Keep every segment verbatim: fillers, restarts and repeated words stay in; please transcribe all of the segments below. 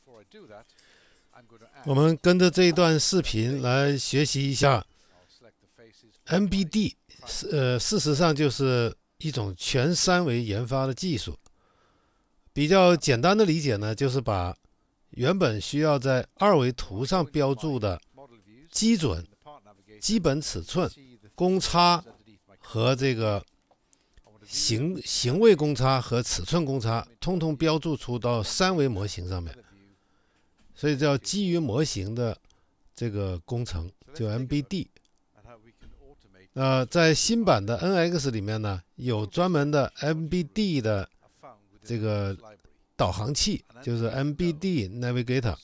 我们跟着这一段视频来学习一下 N B D， 呃，事实上就是一种全三维研发的技术。比较简单的理解呢，就是把原本需要在二维图上标注的基准、基本尺寸、公差和这个行行位公差和尺寸公差，通通标注出到三维模型上面，所以叫基于模型的这个工程，就 N B D。呃，在新版的 N X 里面呢，有专门的 N B D 的这个导航器，就是 N B D Navigator。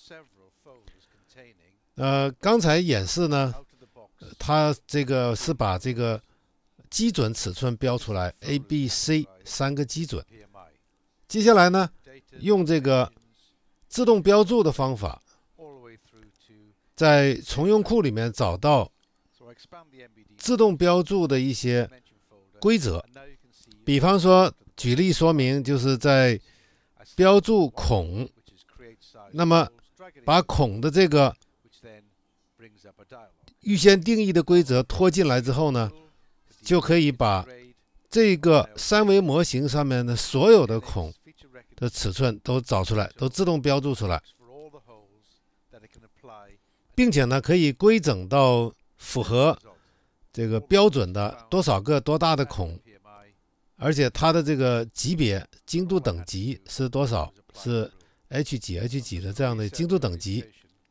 呃，刚才演示呢，它这个是把这个基准尺寸标出来 ，A、B、C 三个基准。接下来呢，用这个自动标注的方法，在重用库里面找到自动标注的一些规则。比方说，举例说明，就是在标注孔，那么把孔的这个预先定义的规则拖进来之后呢，就可以把这个三维模型上面的所有的孔的尺寸都找出来，都自动标注出来，并且呢，可以规整到符合这个标准的多少个多大的孔，而且它的这个级别精度等级是多少，是 H 几 H 几的这样的精度等级。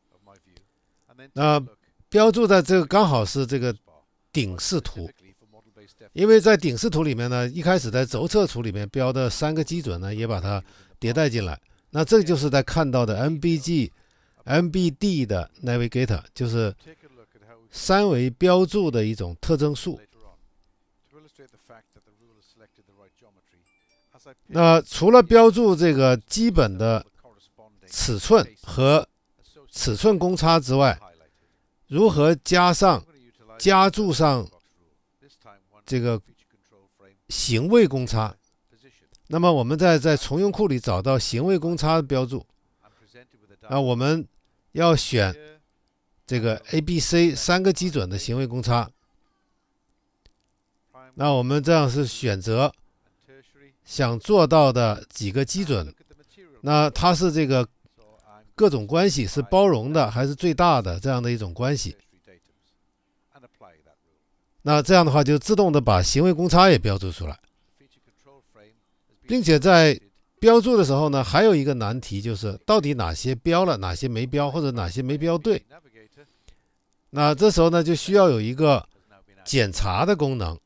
那标注在这个刚好是这个顶视图，因为在顶视图里面呢，一开始在轴测图里面标的三个基准呢，也把它迭代进来。那这就是在看到的 N B G N B D 的 Navigator， 就是三维标注的一种特征数。那除了标注这个基本的尺寸和尺寸公差之外，如何加上加注上这个行位公差？那么我们在在重用库里找到行位公差的标注，啊，我们要选这个 A、B、C 三个基准的行位公差。那我们这样是选择想做到的几个基准，那它是这个各种关系是包容的还是最大的这样的一种关系。那这样的话就自动的把行为公差也标注出来，并且在标注的时候呢，还有一个难题，就是到底哪些标了，哪些没标，或者哪些没标对。那这时候呢，就需要有一个检查的功能。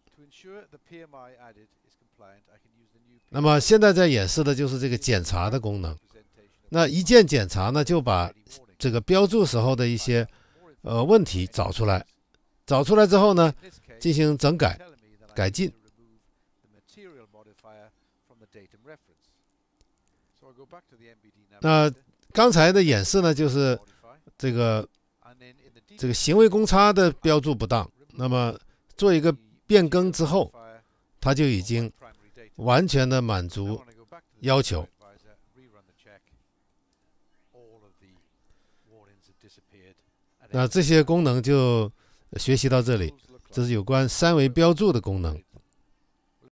那么现在在演示的就是这个检查的功能。那一键检查呢，就把这个标注时候的一些呃问题找出来，找出来之后呢，进行整改、改进。那刚才的演示呢，就是这个这个行为公差的标注不当，那么做一个变更之后，它就已经完全的满足要求。那这些功能就学习到这里，这是有关三维标注的功能。